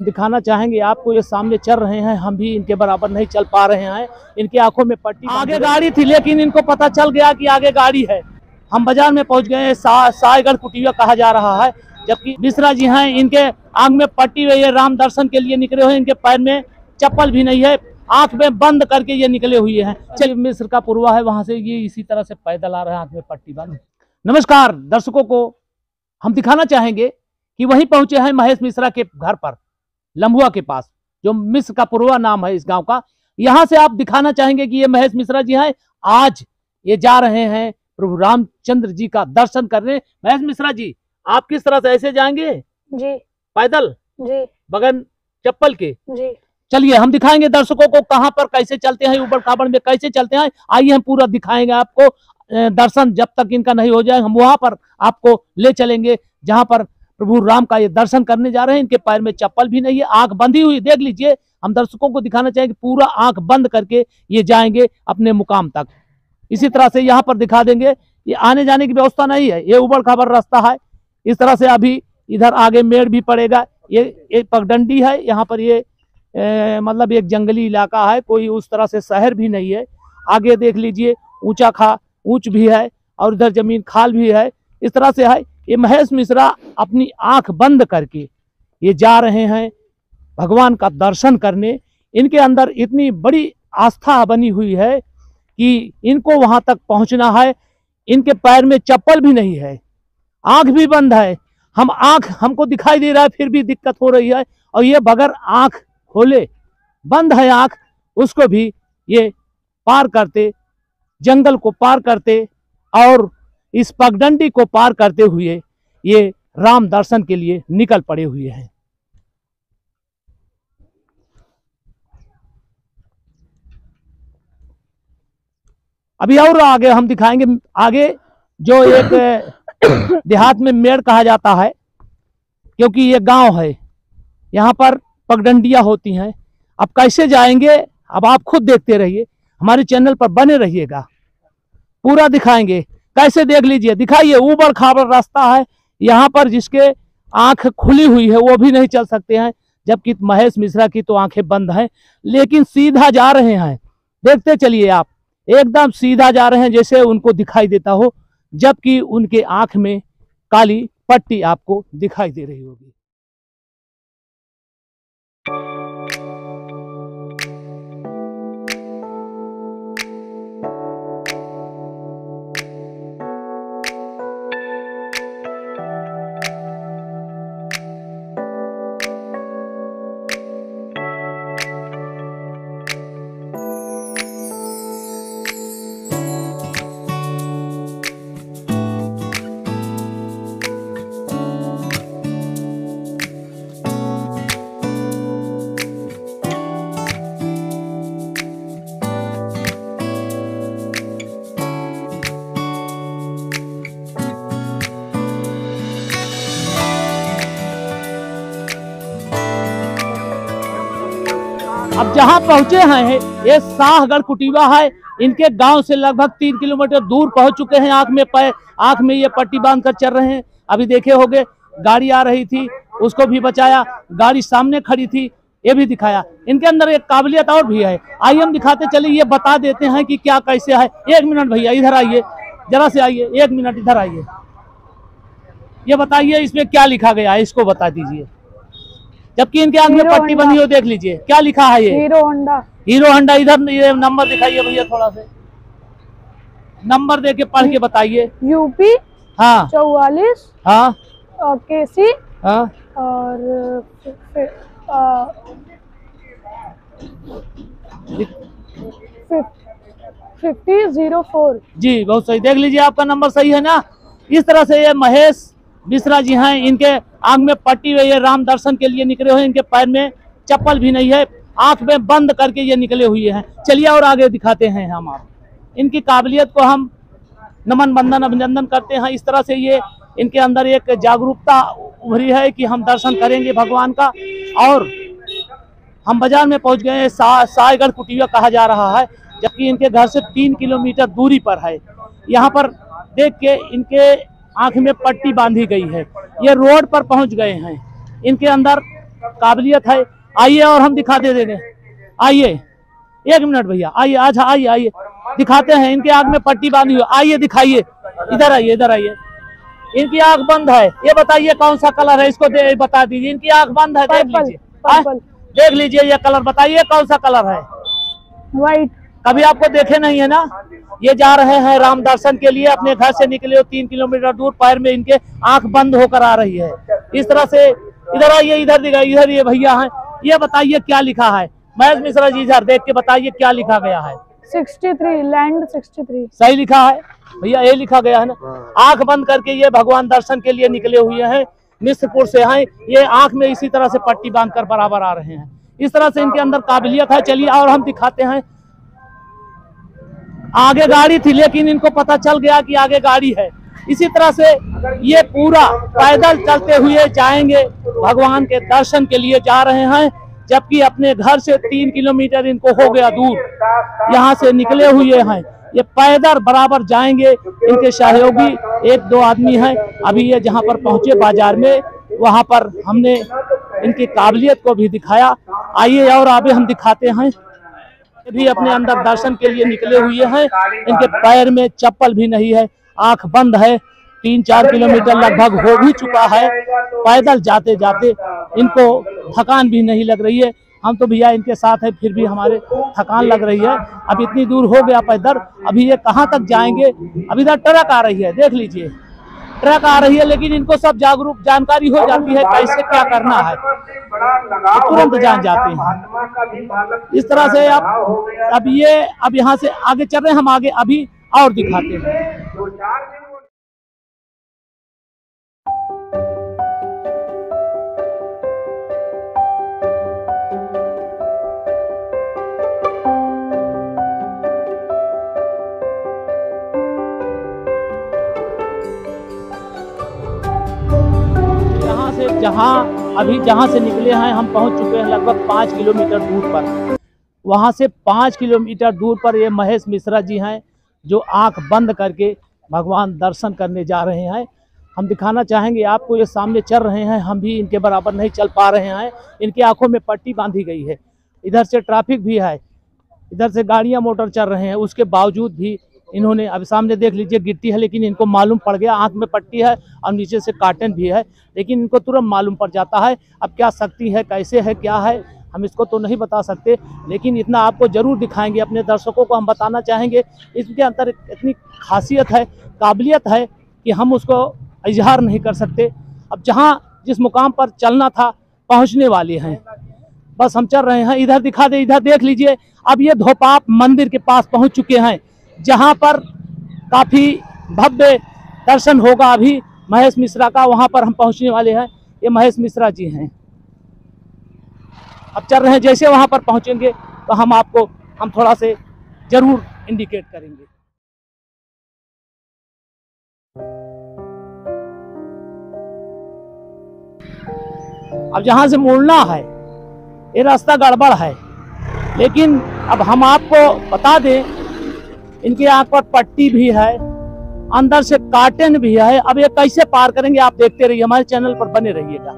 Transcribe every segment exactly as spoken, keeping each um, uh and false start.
दिखाना चाहेंगे आपको, ये सामने चल रहे हैं, हम भी इनके बराबर नहीं चल पा रहे हैं। इनकी आंखों में पट्टी, आगे गाड़ी थी लेकिन इनको पता चल गया कि आगे गाड़ी है। हम बाजार में पहुंच गए। सा, सायगढ़ कुटिया कहा जा रहा है, जबकि मिश्रा जी हैं, इनके आंख में पट्टी हुई है, राम दर्शन के लिए निकले हुए। इनके पैर में चप्पल भी नहीं है, आंख में बंद करके ये निकले हुए हैं। चलिए, मिश्र का पुरवा है, वहां से ये इसी तरह से पैदल आ रहे हैं, आंख में पट्टी बंद। नमस्कार दर्शकों को हम दिखाना चाहेंगे कि वहीं पहुंचे हैं महेश मिश्रा के घर पर, लम्बुआ के पास, जो मिश्र का पुरवा नाम है इस गांव का। यहां से आप दिखाना चाहेंगे कि ये महेश मिश्रा जी हैं। आज ये जा रहे हैं प्रभु रामचंद्र जी का दर्शन करने। महेश मिश्रा जी, आप किस तरह से ऐसे जाएंगे? जी। पैदल? जी। बगैर चप्पल के? जी। चलिए, हम दिखाएंगे दर्शकों को कहां पर कैसे चलते हैं, ऊबड़ खाबड़ में कैसे चलते हैं। आइए, हम पूरा दिखाएंगे आपको। दर्शन जब तक इनका नहीं हो जाए, हम वहां पर आपको ले चलेंगे जहां पर प्रभु राम का ये दर्शन करने जा रहे हैं। इनके पैर में चप्पल भी नहीं है, आंख बंधी हुई, देख लीजिए। हम दर्शकों को दिखाना चाहेंगे पूरा आंख बंद करके ये जाएंगे अपने मुकाम तक। इसी तरह से यहाँ पर दिखा देंगे। ये आने जाने की व्यवस्था नहीं है, ये उबड़ खाबड़ रास्ता है। इस तरह से अभी इधर आगे मेड़ भी पड़ेगा। ये एक पगडंडी है, यहाँ पर ये ए, मतलब एक जंगली इलाका है, कोई उस तरह से शहर भी नहीं है। आगे देख लीजिए, ऊंचा खा ऊंच भी है और इधर जमीन खाल भी है। इस तरह से है। ये महेश मिश्रा अपनी आंख बंद करके ये जा रहे हैं भगवान का दर्शन करने। इनके अंदर इतनी बड़ी आस्था बनी हुई है कि इनको वहां तक पहुंचना है। इनके पैर में चप्पल भी नहीं है, आंख भी बंद है। हम आंख हमको दिखाई दे रहा है, फिर भी दिक्कत हो रही है। और ये बगैर आंख खोले बंद है आंख, उसको भी ये पार करते, जंगल को पार करते और इस पगडंडी को पार करते हुए ये राम दर्शन के लिए निकल पड़े हुए हैं। अभी और आगे हम दिखाएंगे। आगे जो एक देहात में मेड़ कहा जाता है, क्योंकि ये गांव है, यहाँ पर पगडंडियां होती हैं। अब कैसे जाएंगे, अब आप खुद देखते रहिए, हमारे चैनल पर बने रहिएगा, पूरा दिखाएंगे। कैसे देख लीजिए, दिखाइए, ऊबड़ खाबड़ रास्ता है। यहाँ पर जिसके आंख खुली हुई है वो भी नहीं चल सकते हैं, जबकि महेश मिश्रा की तो आंखें बंद हैं, लेकिन सीधा जा रहे हैं। देखते चलिए आप, एकदम सीधा जा रहे हैं जैसे उनको दिखाई देता हो, जबकि उनके आंख में काली पट्टी आपको दिखाई दे रही होगी। अब जहां पहुंचे हैं, ये साहगढ़ कुटिया है। इनके गांव से लगभग तीन किलोमीटर दूर पहुंच चुके हैं। आंख में पैर आंख में ये पट्टी बांध कर चल रहे हैं। अभी देखे होंगे, गाड़ी आ रही थी, उसको भी बचाया। गाड़ी सामने खड़ी थी, ये भी दिखाया। इनके अंदर एक काबिलियत और भी है, आइए हम दिखाते चले, ये बता देते हैं कि क्या कैसे है। एक मिनट भैया, इधर आइए, जरा से आइए, एक मिनट इधर आइए। ये बताइए, इसमें क्या लिखा गया है, इसको बता दीजिए। जबकि इनके आंख में पट्टी बनी हो, देख लीजिए क्या लिखा है। ये हीरो होंडा। Hero Honda. इधर ये नंबर दिखाइए भैया, थोड़ा से नंबर दे के पढ़ के बताइए। यूपी हाँ चौवालीस। हाँ और केसी। हाँ और फिफ्टी जीरो फोर। जी, बहुत सही। देख लीजिए, आपका नंबर सही है ना। इस तरह से ये महेश मिश्रा जी हैं, इनके आंख में पट्टी हुई है, राम दर्शन के लिए निकले हुए। इनके पैर में चप्पल भी नहीं है, आंख में बंद करके ये निकले हुए हैं। चलिए और आगे दिखाते हैं हम आप। इनकी काबिलियत को हम नमन बंदन अभिनंदन करते हैं। इस तरह से ये इनके अंदर एक जागरूकता उभरी है कि हम दर्शन करेंगे भगवान का। और हम बाजार में पहुंच गए। सा, सायगढ़ कुटिया कहा जा रहा है, जबकि इनके घर से तीन किलोमीटर दूरी पर है। यहाँ पर देख के इनके आंख में पट्टी बांधी गई है। ये रोड पर पहुंच गए हैं। इनके अंदर काबिलियत है। आइए और हम दिखा दे देंगे। आइए एक मिनट भैया, आइए अच्छा आइए आइए दिखाते हैं। इनके आँख में पट्टी बांधी हुई, आइए दिखाइए, इधर आइए इधर आइए। इनकी आँख बंद है, ये बताइए कौन सा कलर है, इसको दे बता दीजिए। इनकी आँख बंद है, देख लीजिए, पर्पल, देख लीजिए ये कलर, बताइए कौन सा कलर है। व्हाइट। कभी आपको देखे नहीं है ना। ये जा रहे हैं राम दर्शन के लिए, अपने घर से निकले हो तीन किलोमीटर दूर, पैर में इनके आंख बंद होकर आ रही है। इस तरह से इधर आइए, इधर दिखाइए, इधर ये भैया हैं, ये बताइए क्या लिखा है। महेश मिश्रा जी इधर देख के बताइए क्या लिखा गया है। तिरसठ लैंड तिरसठ सही लिखा है भैया, ये लिखा गया है ना। आंख बंद करके ये भगवान दर्शन के लिए निकले हुए हैं, मिस्रपुर से हैं। ये आंख में इसी तरह से पट्टी बांधकर बराबर आ रहे हैं। इस तरह से इनके अंदर काबिलियत है। चलिए और हम दिखाते हैं। आगे गाड़ी थी लेकिन इनको पता चल गया कि आगे गाड़ी है। इसी तरह से ये पूरा पैदल चलते हुए जाएंगे, भगवान के दर्शन के लिए जा रहे हैं। जबकि अपने घर से तीन किलोमीटर इनको हो गया दूर, यहाँ से निकले हुए हैं। ये पैदल बराबर जाएंगे। इनके सहयोगी एक दो आदमी हैं। अभी ये जहाँ पर पहुंचे बाजार में, वहाँ पर हमने इनकी काबिलियत को भी दिखाया। आइए और आगे हम दिखाते हैं। भी अपने अंदर दर्शन के लिए निकले हुए हैं। इनके पैर में चप्पल भी नहीं है, आंख बंद है। तीन चार किलोमीटर लगभग हो भी चुका है। पैदल जाते जाते इनको थकान भी नहीं लग रही है। हम तो भैया इनके साथ है, फिर भी हमारे थकान लग रही है। अब इतनी दूर हो गया पैदल, अभी ये कहाँ तक जाएंगे। अभी इधर ट्रक आ रही है, देख लीजिए ट्रक आ रही है, लेकिन इनको सब जागरूक जानकारी हो जाती है कैसे क्या करना है, तो तुरंत जान जाते हैं। इस तरह से अब अब ये अब यहाँ से आगे चल रहे हैं। हम आगे अभी और दिखाते हैं। जहां अभी जहां से निकले हैं हम पहुंच चुके हैं लगभग पाँच किलोमीटर दूर पर। वहां से पाँच किलोमीटर दूर पर ये महेश मिश्रा जी हैं जो आंख बंद करके भगवान दर्शन करने जा रहे हैं। हम दिखाना चाहेंगे आपको, ये सामने चल रहे हैं, हम भी इनके बराबर नहीं चल पा रहे हैं। इनकी आंखों में पट्टी बांधी गई है। इधर से ट्रैफिक भी है, इधर से गाड़ियाँ मोटर चल रहे हैं, उसके बावजूद भी इन्होंने, अब सामने देख लीजिए गिट्टी है, लेकिन इनको मालूम पड़ गया आंख में पट्टी है और नीचे से काटन भी है, लेकिन इनको तुरंत मालूम पड़ जाता है। अब क्या शक्ति है, कैसे है, क्या है, हम इसको तो नहीं बता सकते, लेकिन इतना आपको जरूर दिखाएंगे। अपने दर्शकों को हम बताना चाहेंगे इसके अंदर इतनी खासियत है, काबिलियत है कि हम उसको इजहार नहीं कर सकते। अब जहाँ जिस मुकाम पर चलना था पहुँचने वाले हैं, बस हम चल रहे हैं। इधर दिखा दे, इधर देख लीजिए। अब ये धोपाप मंदिर के पास पहुँच चुके हैं, जहां पर काफी भव्य दर्शन होगा अभी महेश मिश्रा का, वहां पर हम पहुंचने वाले हैं। ये महेश मिश्रा जी हैं। अब चल रहे हैं, जैसे वहां पर पहुंचेंगे तो हम आपको हम थोड़ा से जरूर इंडिकेट करेंगे। अब जहां से मुड़ना है ये रास्ता गड़बड़ है, लेकिन अब हम आपको बता दें इनकी आंख पर पट्टी भी है, अंदर से काटन भी है। अब ये कैसे पार करेंगे आप देखते रहिए, हमारे चैनल पर बने रहिएगा,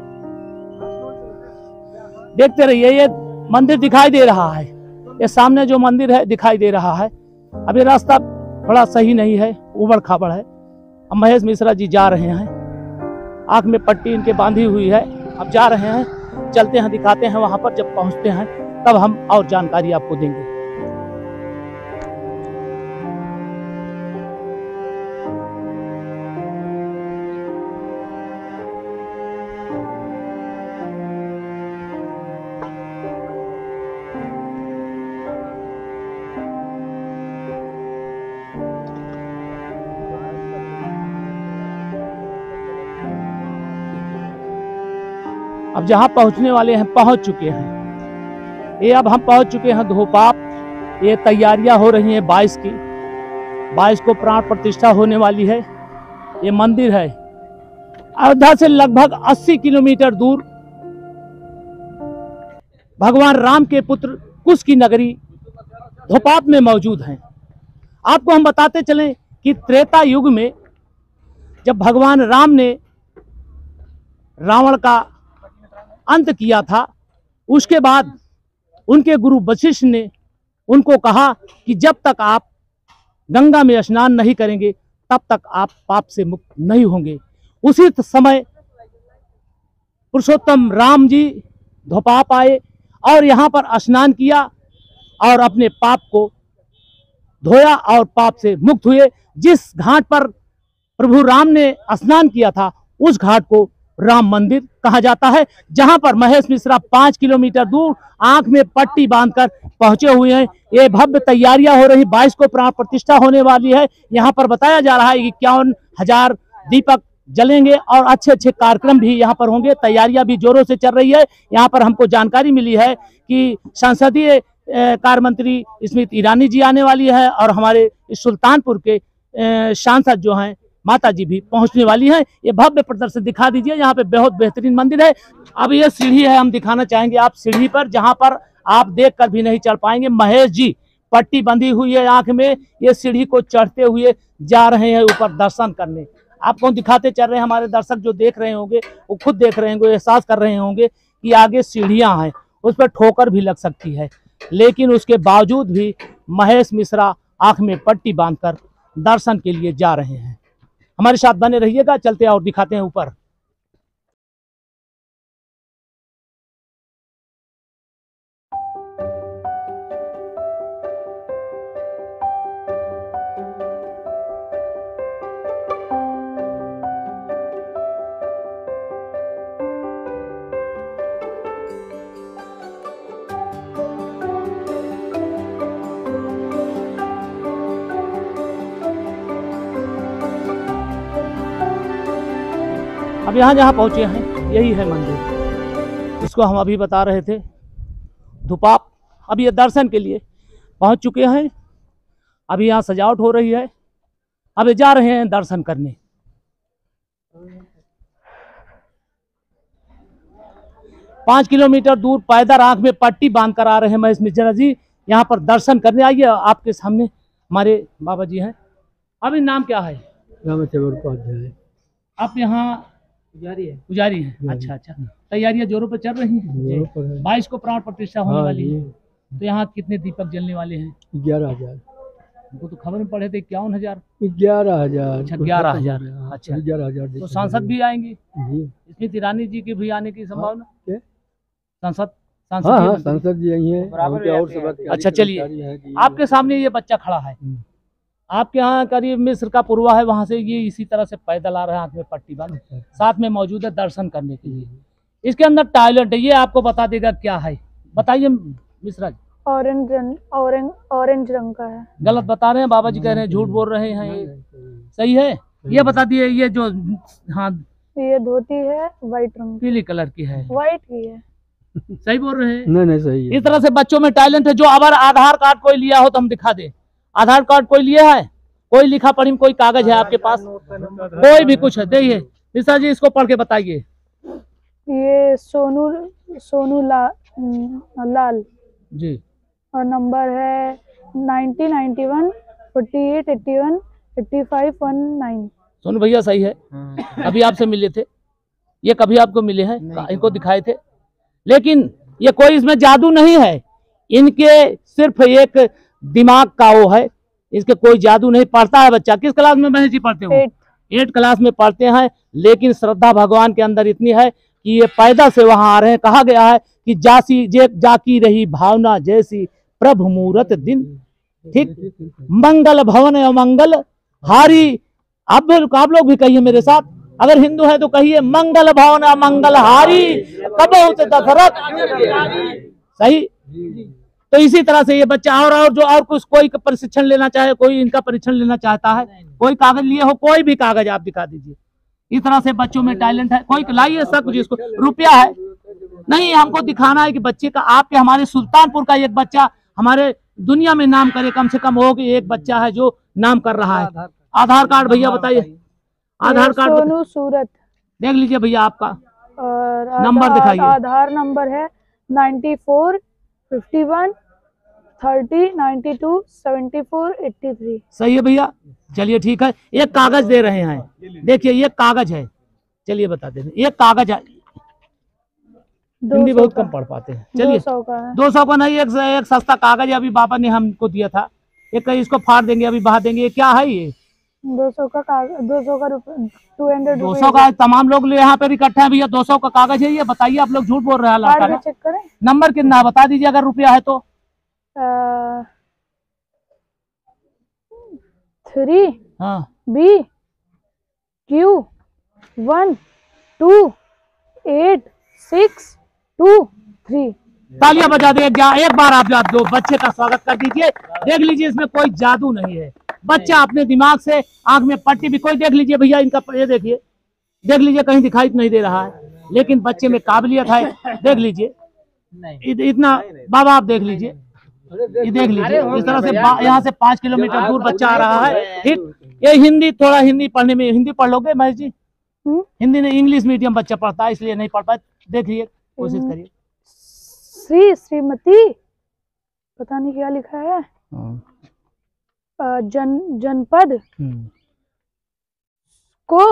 देखते रहिए। ये मंदिर दिखाई दे रहा है, ये सामने जो मंदिर है दिखाई दे रहा है। अब ये रास्ता थोड़ा सही नहीं है, उबड़ खाबड़ है। अब महेश मिश्रा जी जा रहे हैं, आंख में पट्टी इनके बांधी हुई है। अब जा रहे हैं, चलते हैं, दिखाते हैं। वहां पर जब पहुंचते हैं तब हम और जानकारी आपको देंगे। अब जहां पहुंचने वाले हैं पहुंच चुके हैं। ये अब हम पहुंच चुके हैं धोपाप। ये तैयारियां हो रही हैं बाईस की, बाईस को प्राण प्रतिष्ठा होने वाली है। ये मंदिर है अयोध्या से लगभग अस्सी किलोमीटर दूर, भगवान राम के पुत्र कुश की नगरी धोपाप में मौजूद है। आपको हम बताते चलें कि त्रेता युग में जब भगवान राम ने रावण का अंत किया था, उसके बाद उनके गुरु वशिष्ठ ने उनको कहा कि जब तक आप गंगा में स्नान नहीं करेंगे तब तक आप पाप से मुक्त नहीं होंगे। उसी समय पुरुषोत्तम राम जी धोपाप आए और यहाँ पर स्नान किया और अपने पाप को धोया और पाप से मुक्त हुए। जिस घाट पर प्रभु राम ने स्नान किया था उस घाट को राम मंदिर कहा जाता है, जहां पर महेश मिश्रा पांच किलोमीटर दूर आंख में पट्टी बांधकर पहुंचे हुए हैं। ये भव्य तैयारियां हो रही, बाईस को प्राण प्रतिष्ठा होने वाली है। यहाँ पर बताया जा रहा है कि इक्यावन हजार दीपक जलेंगे और अच्छे अच्छे कार्यक्रम भी यहाँ पर होंगे। तैयारियां भी जोरों से चल रही है। यहाँ पर हमको जानकारी मिली है कि संसदीय कार्य मंत्री स्मृति ईरानी जी आने वाली है और हमारे सुल्तानपुर के सांसद जो हैं माता जी भी पहुंचने वाली हैं। ये भव्य प्रदर्शन दिखा दीजिए। यहाँ पे बहुत बेहतरीन मंदिर है। अब ये सीढ़ी है, हम दिखाना चाहेंगे आप सीढ़ी पर, जहाँ पर आप देख कर भी नहीं चढ़ पाएंगे। महेश जी पट्टी बंधी हुई है आंख में, ये सीढ़ी को चढ़ते हुए जा रहे हैं ऊपर दर्शन करने। आपको दिखाते चल रहे हैं, हमारे दर्शक जो देख रहे होंगे वो खुद देख रहे होंगे, एहसास कर रहे होंगे कि आगे सीढ़ियां हैं, उस पर ठोकर भी लग सकती है, लेकिन उसके बावजूद भी महेश मिश्रा आंख में पट्टी बांधकर दर्शन के लिए जा रहे हैं। हमारे साथ बने रहिएगा, चलते और दिखाते हैं ऊपर। अब यहाँ जहाँ पहुँचे हैं यही है मंदिर, इसको हम अभी बता रहे थे धुपाप। अब ये दर्शन के लिए पहुँच चुके हैं। अभी यहाँ सजावट हो रही है, अब ये जा रहे हैं दर्शन करने। पाँच किलोमीटर दूर पैदल आंख में पट्टी बांध कर आ रहे हैं महेश मिश्रा जी यहाँ पर दर्शन करने। आइए, आपके सामने हमारे बाबा जी हैं। अभी नाम क्या है? आप यहाँ पुजारी है? पुजारी है, अच्छा अच्छा। तैयारियां जोरों पर चल रही हैं। बाईस को प्राण प्रतिष्ठा होने वाली है, तो यहाँ कितने दीपक जलने वाले हैं? ग्यारह हजार। वो तो खबर में पढ़े थे इक्यावन हजार ग्यारह हजार अच्छा ग्यारह हजार अच्छा ग्यारह हजार। तो सांसद भी आएंगे, स्मृति ईरानी जी के भी आने की संभावना? सांसद सांसद जी आई है। अच्छा, चलिए आपके सामने ये बच्चा खड़ा है, आपके यहाँ करीब मिस्र का पुरवा है, वहां से ये इसी तरह से पैदल आ रहा है, हाथ में पट्टी बांध, साथ में मौजूद है दर्शन करने के लिए। इसके अंदर टॉयलेट है, ये आपको बता देगा क्या है, बताइए मिश्रा जी। ऑरेंज रंग ऑरेंज ऑरेंज रंग का है। गलत बता रहे हैं बाबा जी, कह रहे हैं झूठ बोल रहे हैं, ये सही है? ये बता दिए, ये जो हाँ ये धोती है व्हाइट रंग, पीली कलर की है, व्हाइट की है। सही बोल रहे हैं? नहीं नहीं सही है। इस तरह से बच्चों में टैलेंट है। जो अगर आधार कार्ड कोई लिया हो तो हम दिखा दे। आधार कार्ड कोई लिया है? कोई लिखा पढ़ी कोई कागज है आपके पास? कोई भी कुछ है? देखिए मिश्रा जी, इसको पढ़ के बताइए। ये सोनू सोनू ला, लाल जी, और नंबर है ninety ninety one forty eight eighty one eighty five one nine. Sonu भैया सही है। अभी आपसे मिले थे, ये कभी आपको मिले हैं? इनको दिखाए थे, लेकिन ये कोई इसमें जादू नहीं है, इनके सिर्फ एक दिमाग का वो है, इसके कोई जादू नहीं। पढ़ता है बच्चा। किस क्लास में महेश जी पढ़ते हो? एट क्लास में पढ़ते हैं, लेकिन श्रद्धा भगवान के अंदर इतनी है कि ये पैदा से वहां आ रहे हैं। कहा गया है कि जासी जे जाकी रही भावना जैसी प्रभु मूरत दिन, ठीक मंगल भवन अमंगल हारी। आप आप लोग भी कहिए मेरे साथ, अगर हिंदू है तो कहिए मंगल भवन अमंगल हारी कबहु दशरथ। सही। तो इसी तरह से ये बच्चा और और जो और कुछ कोई प्रशिक्षण लेना चाहे, कोई इनका परीक्षण लेना चाहता है, कोई कागज लिए हो, कोई भी कागज आप दिखा दीजिए। इस तरह से बच्चों में टैलेंट है। कोई लाइए सब कुछ, इसको रुपया है नहीं, हमको दिखाना है कि बच्चे का, आपके हमारे सुल्तानपुर का एक बच्चा हमारे दुनिया में नाम करे, कम से कम हो कि एक बच्चा है जो नाम कर रहा है। आधार कार्ड भैया बताइए। आधार कार्ड सोनू सूरत देख लीजिए भैया आपका, और नंबर दिखाइए। आधार नंबर है ninety four fifty one thirty ninety two seventy four eighty three. सही है भैया, चलिए ठीक है। एक कागज दे रहे हैं, देखिए ये कागज है, चलिए बता दें, ये कागज है, हिंदी बहुत कम पढ़ पाते हैं। दो चलिए सौ का है। दो सौ का नहीं, एक एक सस्ता कागज है, अभी बाबा ने हमको दिया था, एक इसको फाड़ देंगे, अभी बहा देंगे। ये क्या है ये? दो सौ का कागज, दो सौ का रुपए, टू हंड्रेड दो सौ का। तमाम लोग यहाँ पे इकट्ठा है भैया, दो सौ का कागज है ये। बताइए, आप लोग झूठ बोल रहे हैं लड़का ना। चेक करें। नंबर कितना है बता दीजिए, अगर रुपया है तो। थ्री हाँ B Q one two eight six two three. तालियां बजा दे, एक बार आप आप दो बच्चे का स्वागत कर दीजिए। देख लीजिए, इसमें कोई जादू नहीं है, बच्चा अपने दिमाग से आंख में पट्टी भी कोई देख लीजिए भैया, इनका ये देखिए, देख लीजिए, कहीं दिखाई नहीं दे रहा है, लेकिन बच्चे में काबिलियत है। देख लीजिए इतना, बाबा आप देख लीजिए, ये देख लीजिए, इस तरह से यहाँ से पांच किलोमीटर दूर बच्चा आ रहा है। ठीक, ये हिंदी, थोड़ा हिंदी पढ़ने में, हिंदी पढ़ लोगे महेश जी? हिंदी नहीं, इंग्लिश मीडियम बच्चा पढ़ता है, इसलिए नहीं पढ़ पाए। देखिए, कोशिश करिए। श्री श्रीमती, पता नहीं क्या लिखा है, जन जनपद को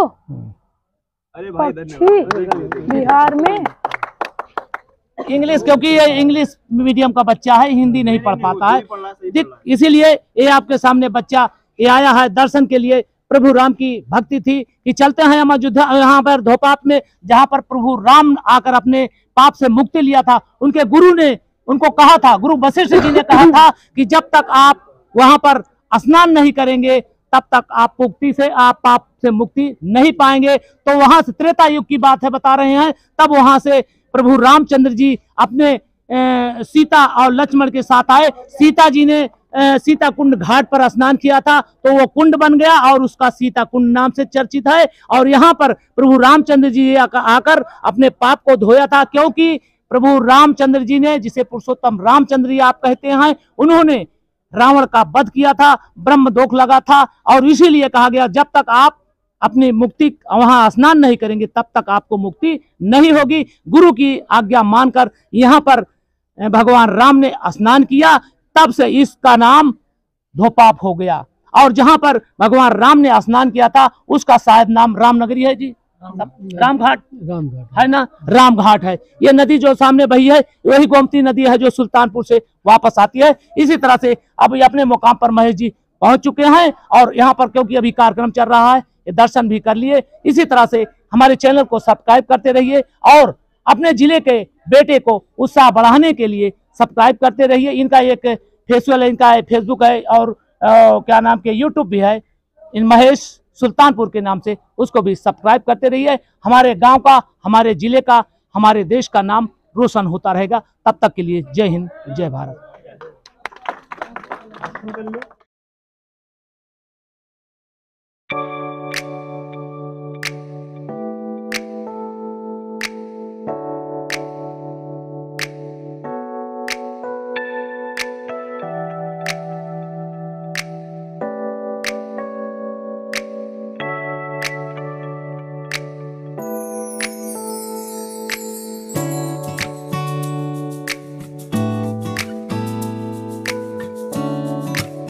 पक्षी बिहार में। इंग्लिश, क्योंकि ये इंग्लिश मीडियम का बच्चा है, हिंदी नहीं पढ़ पाता है, इसीलिए ये आपके सामने बच्चा ये आया है दर्शन के लिए। प्रभु राम की भक्ति थी कि चलते हैं हम अयोध्या, यहाँ पर धोपाप में, जहाँ पर प्रभु राम आकर अपने पाप से मुक्ति लिया था। उनके गुरु ने उनको कहा था, गुरु वशिष्ठ जी ने कहा था कि जब तक आप वहां पर स्नान नहीं करेंगे तब तक आप मुक्ति से, आप पाप से मुक्ति नहीं पाएंगे। तो वहां से, त्रेता युग की बात है बता रहे हैं, तब वहां से प्रभु रामचंद्र जी अपने ए, सीता और लक्ष्मण के साथ आए। सीता जी ने ए, सीता कुंड घाट पर स्नान किया था, तो वो कुंड बन गया और उसका सीता कुंड नाम से चर्चित है। और यहाँ पर प्रभु रामचंद्र जी आकर अपने पाप को धोया था, क्योंकि प्रभु रामचंद्र जी ने, जिसे पुरुषोत्तम रामचंद्र जी आप कहते हैं, उन्होंने रावण का वध किया था, ब्रह्म दोष लगा था, और इसीलिए कहा गया जब तक आप अपनी मुक्ति वहां स्नान नहीं करेंगे तब तक आपको मुक्ति नहीं होगी। गुरु की आज्ञा मानकर यहाँ पर भगवान राम ने स्नान किया, तब से इसका नाम धोपाप हो गया। और जहां पर भगवान राम ने स्नान किया था उसका शायद नाम रामनगरी है जी, रामघाट रामघाट है ना, रामघाट है। ये नदी जो सामने बही है वही गोमती नदी है, जो सुल्तानपुर से वापस आती है। इसी तरह से अब अपने मुकाम पर महेश जी पहुंच चुके हैं, और यहाँ पर क्योंकि अभी कार्यक्रम चल रहा है, ये दर्शन भी कर लिए। इसी तरह से हमारे चैनल को सब्सक्राइब करते रहिए, और अपने जिले के बेटे को उत्साह बढ़ाने के लिए सब्सक्राइब करते रहिए। इनका एक फेसबुक है, इनका फेसबुक है, और आ, क्या नाम के यूट्यूब भी है, इन महेश सुल्तानपुर के नाम से, उसको भी सब्सक्राइब करते रहिए। हमारे गांव का, हमारे जिले का, हमारे देश का नाम रोशन होता रहेगा। तब तक के लिए जय हिंद, जय भारत।